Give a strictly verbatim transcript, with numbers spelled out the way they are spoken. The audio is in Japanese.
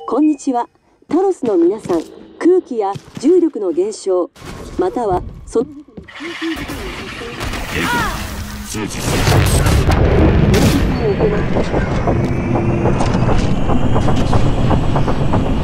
こんにちは。タロスの皆さん、空気や重力の現象、またはその通知を行った